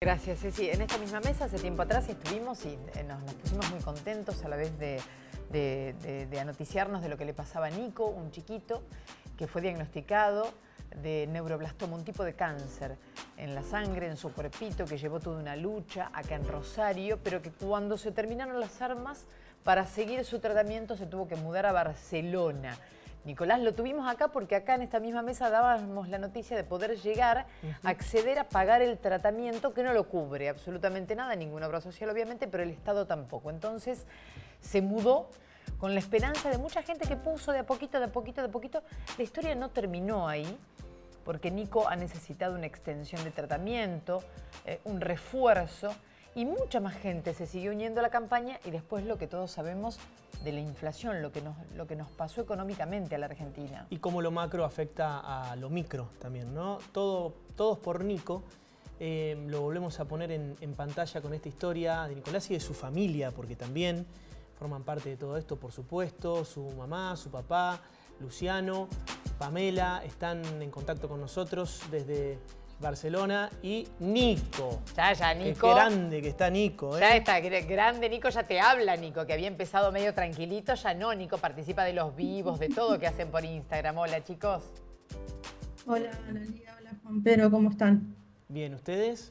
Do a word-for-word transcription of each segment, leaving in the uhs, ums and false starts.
Gracias, Ceci. En esta misma mesa hace tiempo atrás estuvimos y nos, nos pusimos muy contentos a la vez de, de, de, de anoticiarnos de lo que le pasaba a Nico, un chiquito que fue diagnosticado de neuroblastoma, un tipo de cáncer en la sangre, en su cuerpito, que llevó toda una lucha acá en Rosario, pero que cuando se terminaron las armas para seguir su tratamiento se tuvo que mudar a Barcelona. Nicolás, lo tuvimos acá porque acá en esta misma mesa dábamos la noticia de poder llegar a acceder a pagar el tratamiento que no lo cubre absolutamente nada, ninguna obra social obviamente, pero el Estado tampoco. Entonces se mudó con la esperanza de mucha gente que puso de a poquito, de a poquito, de a poquito. La historia no terminó ahí, porque Nico ha necesitado una extensión de tratamiento, eh, un refuerzo, y mucha más gente se siguió uniendo a la campaña y después lo que todos sabemos de la inflación, lo que nos, lo que nos pasó económicamente a la Argentina. Y cómo lo macro afecta a lo micro también, ¿no? Todo, todos por Nico. Eh, lo volvemos a poner en, en pantalla con esta historia de Nicolás y de su familia, porque también forman parte de todo esto, por supuesto, su mamá, su papá, Luciano, Pamela, están en contacto con nosotros desde Barcelona, y Nico. Ya, ya, Nico. Qué grande que está Nico, ¿eh? Ya está grande, Nico, ya te habla, Nico, que había empezado medio tranquilito, ya no, Nico participa de los vivos, de todo que hacen por Instagram. Hola, chicos. Hola, Analia, hola, Juan Pedro, ¿cómo están? Bien, ¿ustedes?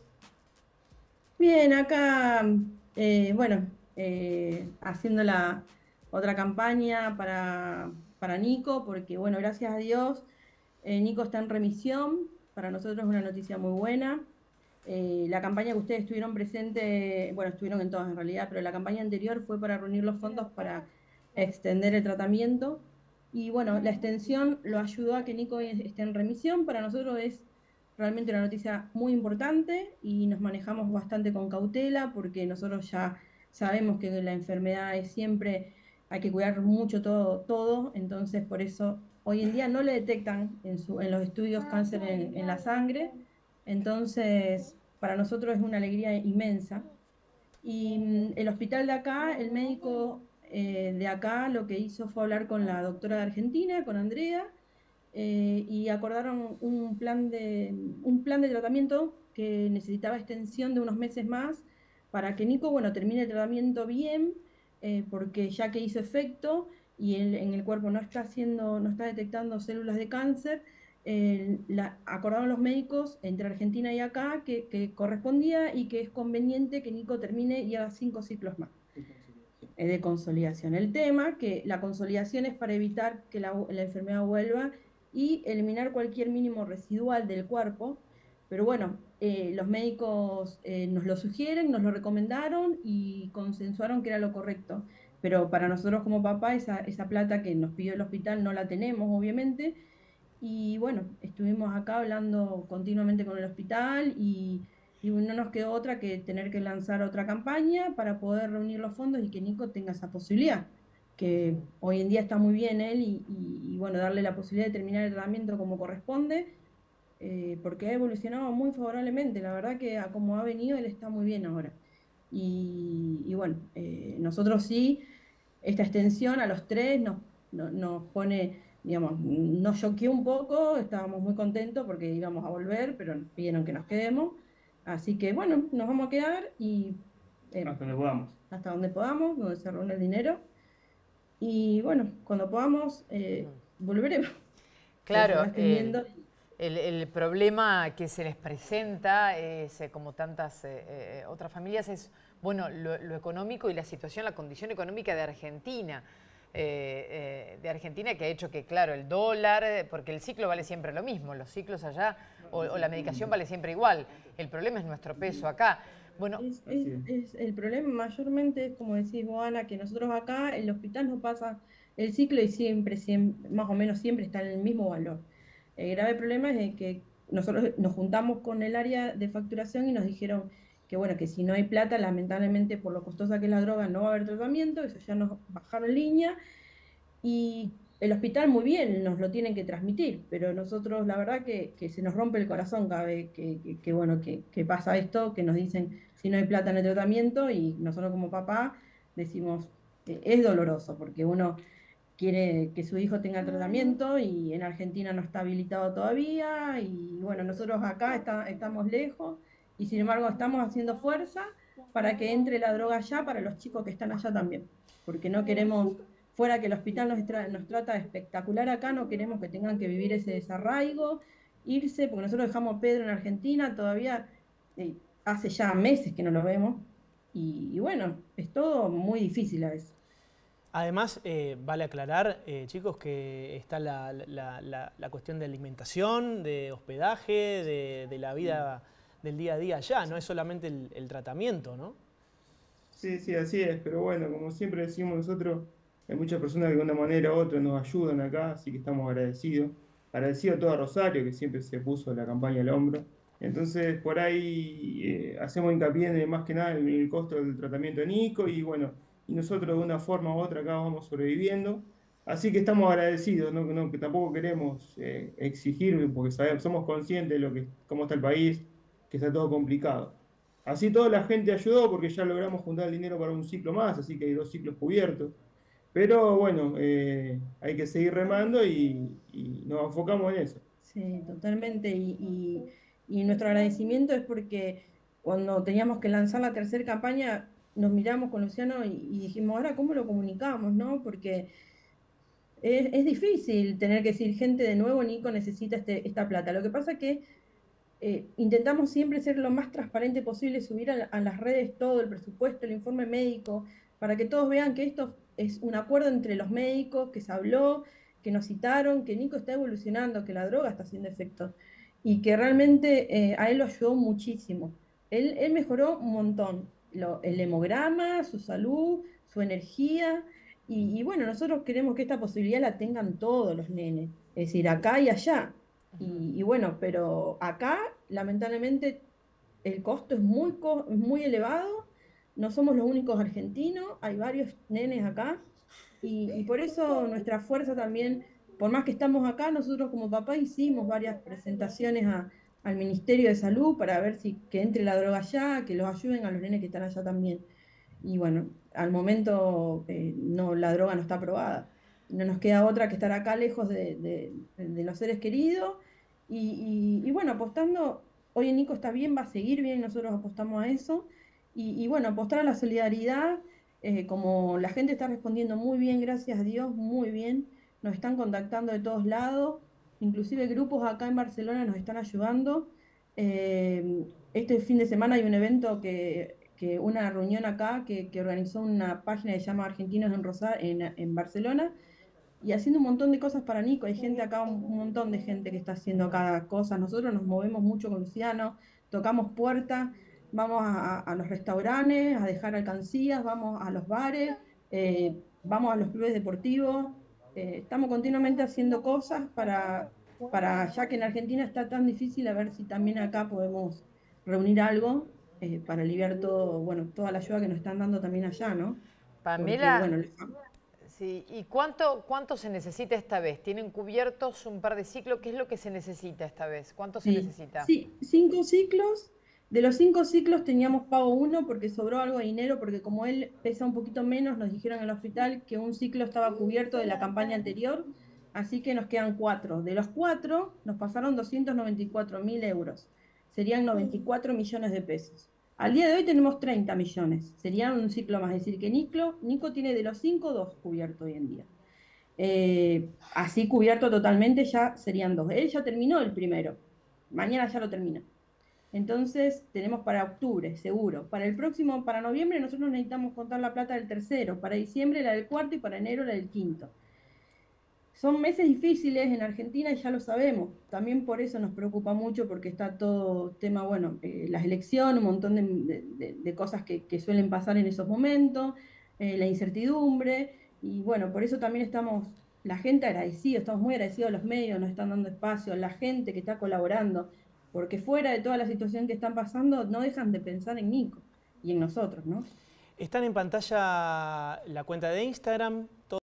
Bien, acá, eh, bueno, eh, haciendo la otra campaña para, para Nico, porque, bueno, gracias a Dios, eh, Nico está en remisión. Para nosotros es una noticia muy buena. Eh, la campaña que ustedes estuvieron presentes, bueno, estuvieron en todas en realidad, pero la campaña anterior fue para reunir los fondos para extender el tratamiento. Y bueno, la extensión lo ayudó a que Nico esté en remisión. Para nosotros es realmente una noticia muy importante y nos manejamos bastante con cautela porque nosotros ya sabemos que la enfermedad es siempre, hay que cuidar mucho todo, todo, entonces por eso hoy en día no le detectan en, su, en los estudios cáncer en, en la sangre, entonces para nosotros es una alegría inmensa. Y mm, el hospital de acá, el médico eh, de acá lo que hizo fue hablar con la doctora de Argentina, con Andrea, eh, y acordaron un plan de, un plan de tratamiento que necesitaba extensión de unos meses más para que Nico, bueno, termine el tratamiento bien, eh, porque ya que hizo efecto y el, en el cuerpo no está haciendo, no está detectando células de cáncer, eh, la, acordaron los médicos entre Argentina y acá que, que correspondía y que es conveniente que Nico termine y haga cinco ciclos más de consolidación. El tema, que la consolidación es para evitar que la, la enfermedad vuelva y eliminar cualquier mínimo residual del cuerpo, pero bueno, eh, los médicos eh, nos lo sugieren, nos lo recomendaron y consensuaron que era lo correcto, pero para nosotros como papá esa, esa plata que nos pidió el hospital no la tenemos, obviamente, y bueno, estuvimos acá hablando continuamente con el hospital y y no nos quedó otra que tener que lanzar otra campaña para poder reunir los fondos y que Nico tenga esa posibilidad, que hoy en día está muy bien él y, y, y bueno, darle la posibilidad de terminar el tratamiento como corresponde, eh, porque ha evolucionado muy favorablemente, la verdad que a como ha venido él está muy bien ahora. Y, y bueno, eh, nosotros sí, esta extensión a los tres nos, no, nos pone, digamos, nos choqueó un poco, estábamos muy contentos porque íbamos a volver, pero nos pidieron que nos quedemos. Así que bueno, nos vamos a quedar y eh, Hasta donde podamos. hasta donde podamos, donde se reúne el dinero. Y bueno, cuando podamos, eh, volveremos. Claro, Ojalá estén el, viendo. el, el problema que se les presenta, es, eh, como tantas eh, eh, otras familias, es bueno, lo, lo económico y la situación, la condición económica de Argentina. Eh, eh, de Argentina, que ha hecho que, claro, el dólar, eh, porque el ciclo vale siempre lo mismo, los ciclos allá o, o la medicación vale siempre igual. El problema es nuestro peso acá. Bueno, Es, es, es el problema mayormente es, como decís vos, Ana, que nosotros acá, el hospital nos pasa el ciclo y siempre, siempre, más o menos siempre está en el mismo valor. El grave problema es de que nosotros nos juntamos con el área de facturación y nos dijeron que, bueno, que si no hay plata, lamentablemente por lo costosa que es la droga, no va a haber tratamiento, eso ya nos bajaron línea. Y el hospital muy bien, nos lo tienen que transmitir, pero nosotros la verdad que, que se nos rompe el corazón cada vez que, que, que bueno, que, que pasa esto, que nos dicen si no hay plata en el tratamiento y nosotros como papá decimos que es doloroso porque uno quiere que su hijo tenga tratamiento y en Argentina no está habilitado todavía y bueno, nosotros acá está, estamos lejos y sin embargo estamos haciendo fuerza para que entre la droga allá para los chicos que están allá también, porque no queremos, fuera que el hospital nos, tra nos trata espectacular acá, no queremos que tengan que vivir ese desarraigo, irse, porque nosotros dejamos a Pedro en Argentina, todavía eh, hace ya meses que no lo vemos, y, y bueno, es todo muy difícil a veces. Además, eh, vale aclarar, eh, chicos, que está la, la, la, la cuestión de alimentación, de hospedaje, de, de la vida del día a día allá, no es solamente el, el tratamiento, ¿no? Sí, sí, así es, pero bueno, como siempre decimos nosotros, hay muchas personas que de una manera u otra nos ayudan acá, así que estamos agradecidos. Agradecido a todo Rosario, que siempre se puso la campaña al hombro. Entonces, por ahí eh, hacemos hincapié en, más que nada en el costo del tratamiento de Nico y bueno, y nosotros de una forma u otra acá vamos sobreviviendo. Así que estamos agradecidos, ¿no? No, que tampoco queremos eh, exigir, porque sabemos, somos conscientes de lo que, cómo está el país, que está todo complicado. Así toda la gente ayudó porque ya logramos juntar el dinero para un ciclo más, así que hay dos ciclos cubiertos. Pero bueno, eh, hay que seguir remando y, y nos enfocamos en eso. Sí, totalmente. Y, y, y nuestro agradecimiento es porque cuando teníamos que lanzar la tercera campaña, nos miramos con Luciano y, y dijimos, ahora, ¿cómo lo comunicamos, no? Porque es, es difícil tener que decir, gente, de nuevo, Nico necesita este, esta plata. Lo que pasa es que eh, intentamos siempre ser lo más transparente posible, subir a, la, a las redes todo el presupuesto, el informe médico, para que todos vean que esto es un acuerdo entre los médicos, que se habló, que nos citaron, que Nico está evolucionando, que la droga está haciendo efecto y que realmente eh, a él lo ayudó muchísimo. Él, él mejoró un montón, lo, el hemograma, su salud, su energía y, y bueno, nosotros queremos que esta posibilidad la tengan todos los nenes, es decir, acá y allá. Y, y bueno, pero acá, lamentablemente, el costo es muy, co- muy elevado. No somos los únicos argentinos, hay varios nenes acá. Y, y por eso nuestra fuerza también, por más que estamos acá, nosotros como papá hicimos varias presentaciones a- al Ministerio de Salud para ver si que entre la droga allá, que los ayuden a los nenes que están allá también. Y bueno, al momento eh, no, la droga no está aprobada. No nos queda otra que estar acá lejos de, de- de los seres queridos. Y, y- y bueno, apostando, hoy en Nico está bien, va a seguir bien, nosotros apostamos a eso. Y, y bueno, apostar a la solidaridad, eh, como la gente está respondiendo muy bien, gracias a Dios, muy bien. Nos están contactando de todos lados, inclusive grupos acá en Barcelona nos están ayudando. Eh, este fin de semana hay un evento que que una reunión acá que, que organizó una página que se llama Argentinos en, Rosa, en, en Barcelona y haciendo un montón de cosas para Nico. Hay gente acá, un, un montón de gente que está haciendo cada cosa. Nosotros nos movemos mucho con Luciano, tocamos puertas, vamos a, a los restaurantes a dejar alcancías, vamos a los bares, eh, vamos a los clubes deportivos. Eh, estamos continuamente haciendo cosas para, para, ya que en Argentina está tan difícil, a ver si también acá podemos reunir algo eh, para aliviar todo, bueno, toda la ayuda que nos están dando también allá, ¿no? Porque, Pamela, bueno, sí, ¿y cuánto, cuánto se necesita esta vez? ¿Tienen cubiertos un par de ciclos? ¿Qué es lo que se necesita esta vez? ¿Cuánto se sí, necesita? sí, cinco ciclos. De los cinco ciclos teníamos pago uno porque sobró algo de dinero, porque como él pesa un poquito menos, nos dijeron en el hospital que un ciclo estaba cubierto de la campaña anterior, así que nos quedan cuatro. De los cuatro nos pasaron doscientos noventa y cuatro mil euros, serían noventa y cuatro millones de pesos. Al día de hoy tenemos treinta millones, serían un ciclo más, es decir, que Nico, Nico tiene de los cinco dos cubiertos hoy en día. Eh, así cubierto totalmente ya serían dos. Él ya terminó el primero, mañana ya lo termina. Entonces tenemos para octubre, seguro. Para el próximo, para noviembre, nosotros necesitamos contar la plata del tercero, para diciembre la del cuarto y para enero la del quinto. Son meses difíciles en Argentina y ya lo sabemos. También por eso nos preocupa mucho porque está todo tema, bueno, eh, las elecciones, un montón de, de, de cosas que, que, suelen pasar en esos momentos, eh, la incertidumbre. Y bueno, por eso también estamos, la gente agradecida, estamos muy agradecidos a los medios, nos están dando espacio, a la gente que está colaborando, porque fuera de toda la situación que están pasando, no dejan de pensar en Nico y en nosotros, ¿no? Están en pantalla la cuenta de Instagram.